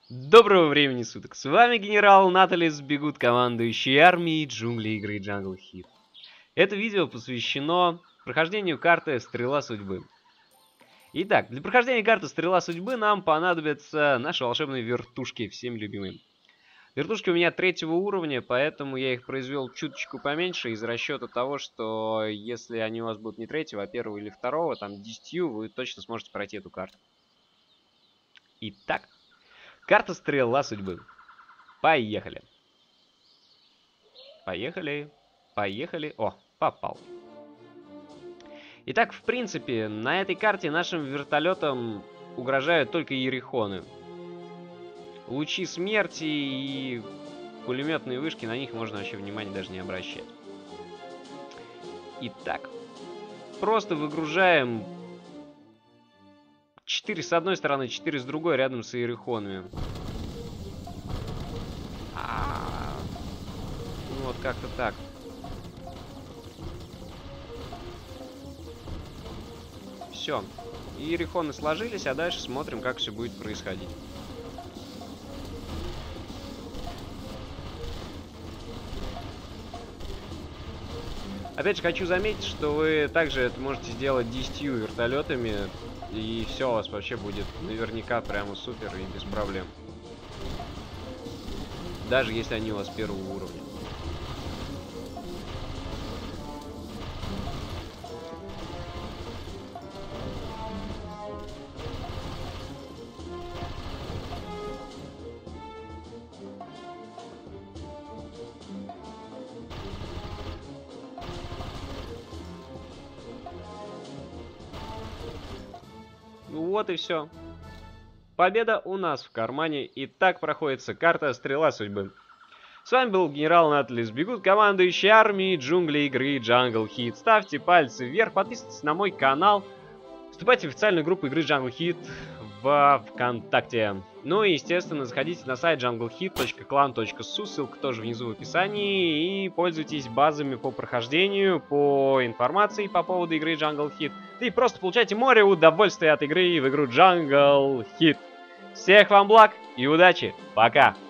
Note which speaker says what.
Speaker 1: Доброго времени суток, с вами генерал Наталис Бегут, командующий армией джунглей игры Jungle Hit. Это видео посвящено прохождению карты Стрела Судьбы. Итак, для прохождения карты Стрела Судьбы нам понадобятся наши волшебные вертушки, всем любимые. Вертушки у меня 3-го уровня, поэтому я их произвел чуточку поменьше из расчета того, что если они у вас будут не 3-го, а 1-го или 2-го, там 10, вы точно сможете пройти эту карту. Итак, карта Стрела Судьбы. Поехали. Поехали. Поехали. О, попал. Итак, в принципе, на этой карте нашим вертолетам угрожают только ерихоны. Лучи смерти и пулеметные вышки, на них можно вообще внимания даже не обращать. Итак, просто выгружаем 4 с одной стороны, 4 с другой рядом с ерихонами. Ну вот как-то так. Все. Ерихоны сложились, а дальше смотрим, как все будет происходить. Опять же, хочу заметить, что вы также это можете сделать 10 вертолетами, и все у вас вообще будет наверняка прямо супер и без проблем. Даже если они у вас 1-го уровня. Ну вот и все. Победа у нас в кармане, и так проходится карта Стрела Судьбы. С вами был генерал Наталис Бегут, командующий армией джунглей игры Jungle Hit. Ставьте пальцы вверх, подписывайтесь на мой канал, вступайте в официальную группу игры Jungle Hit в ВКонтакте. Ну и, естественно, заходите на сайт junglehit.clan.su, ссылка тоже внизу в описании, и пользуйтесь базами по прохождению, по информации по поводу игры Jungle Hit, да и просто получайте море удовольствия от игры в игру Jungle Hit. Всех вам благ и удачи, пока!